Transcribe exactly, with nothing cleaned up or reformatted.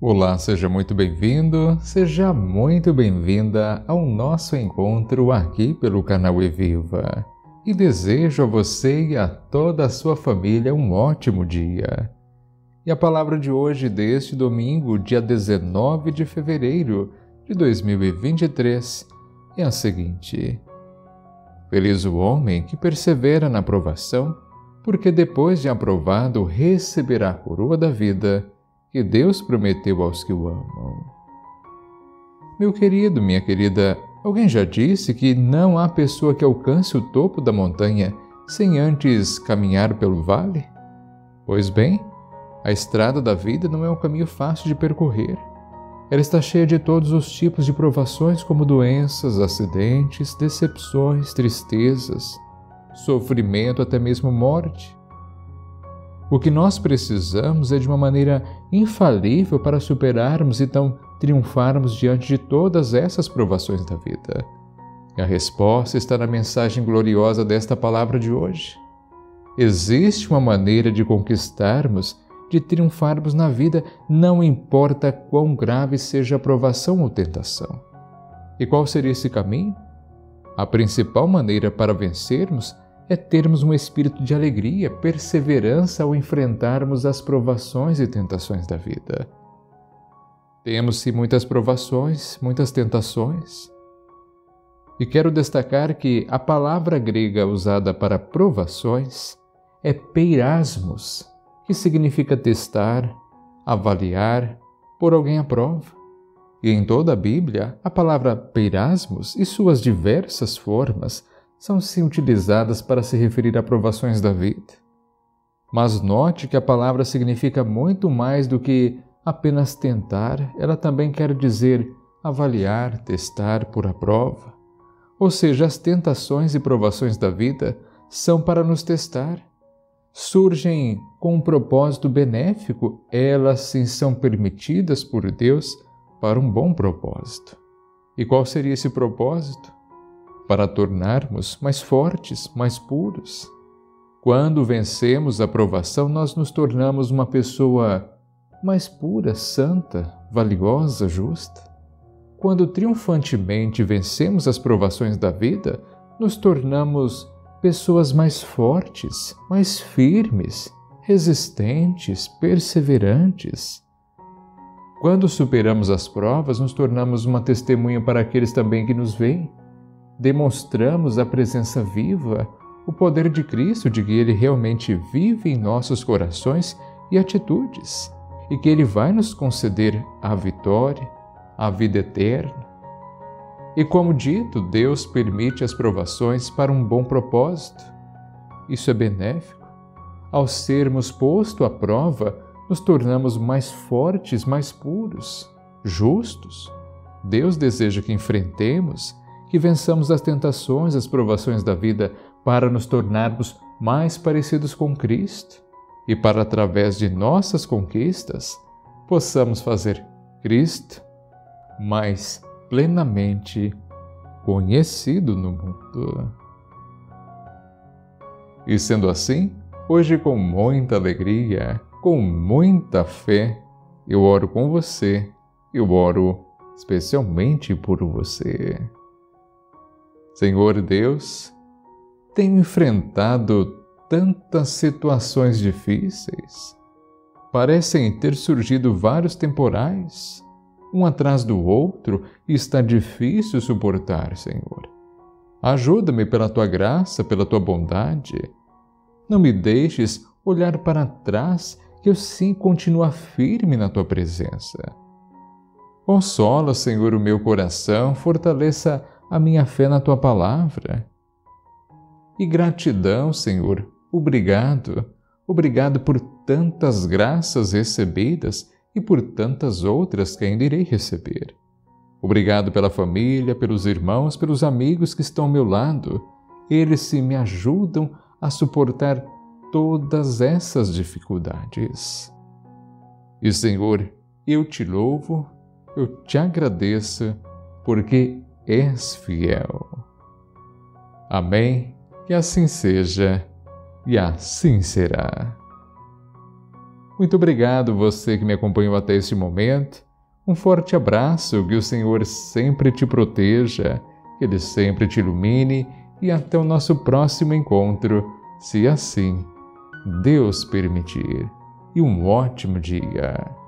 Olá, seja muito bem-vindo, seja muito bem-vinda ao nosso encontro aqui pelo canal Eviva. E desejo a você e a toda a sua família um ótimo dia. E a palavra de hoje deste domingo, dia dezenove de fevereiro de dois mil e vinte e três, é a seguinte: Feliz o homem que persevera na provação, porque depois de aprovado receberá a coroa da vida que Deus prometeu aos que o amam. Meu querido, minha querida, alguém já disse que não há pessoa que alcance o topo da montanha sem antes caminhar pelo vale? Pois bem, a estrada da vida não é um caminho fácil de percorrer. Ela está cheia de todos os tipos de provações, como doenças, acidentes, decepções, tristezas, sofrimento, até mesmo morte. O que nós precisamos é de uma maneira infalível para superarmos e então triunfarmos diante de todas essas provações da vida. E a resposta está na mensagem gloriosa desta palavra de hoje. Existe uma maneira de conquistarmos, de triunfarmos na vida, não importa quão grave seja a provação ou tentação. E qual seria esse caminho? A principal maneira para vencermos é termos um espírito de alegria, perseverança ao enfrentarmos as provações e tentações da vida. Temos sim muitas provações, muitas tentações. E quero destacar que a palavra grega usada para provações é peirasmos, que significa testar, avaliar, pôr alguém à prova. E em toda a Bíblia, a palavra peirasmos e suas diversas formas são sim utilizadas para se referir a provações da vida. Mas note que a palavra significa muito mais do que apenas tentar, ela também quer dizer avaliar, testar, pôr à prova. Ou seja, as tentações e provações da vida são para nos testar. Surgem com um propósito benéfico, elas sim são permitidas por Deus para um bom propósito. E qual seria esse propósito? Para tornarmos mais fortes, mais puros. Quando vencemos a provação, nós nos tornamos uma pessoa mais pura, santa, valiosa, justa. Quando triunfantemente vencemos as provações da vida, nos tornamos pessoas mais fortes, mais firmes, resistentes, perseverantes. Quando superamos as provas, nos tornamos uma testemunha para aqueles também que nos veem. Demonstramos a presença viva, o poder de Cristo, de que Ele realmente vive em nossos corações e atitudes, e que Ele vai nos conceder a vitória, a vida eterna. E como dito, Deus permite as provações para um bom propósito. Isso é benéfico. Ao sermos postos à prova, nos tornamos mais fortes, mais puros, justos. Deus deseja que enfrentemos, que vençamos as tentações, as provações da vida para nos tornarmos mais parecidos com Cristo e para, através de nossas conquistas, possamos fazer Cristo mais plenamente conhecido no mundo. E sendo assim, hoje com muita alegria, com muita fé, eu oro com você, eu oro especialmente por você. Senhor Deus, tenho enfrentado tantas situações difíceis. Parecem ter surgido vários temporais, um atrás do outro, e está difícil suportar, Senhor. Ajuda-me pela Tua graça, pela Tua bondade. Não me deixes olhar para trás, que eu sim continuo firme na Tua presença. Consola, Senhor, o meu coração, fortaleça a minha fé na Tua palavra. E gratidão, Senhor, obrigado, obrigado por tantas graças recebidas e por tantas outras que ainda irei receber. Obrigado pela família, pelos irmãos, pelos amigos que estão ao meu lado. Eles se me ajudam a suportar todas essas dificuldades. E, Senhor, eu te louvo, eu te agradeço, porque és fiel. Amém? Que assim seja, e assim será. Muito obrigado você que me acompanhou até este momento. Um forte abraço, que o Senhor sempre te proteja, que Ele sempre te ilumine e até o nosso próximo encontro, se assim Deus permitir. E um ótimo dia!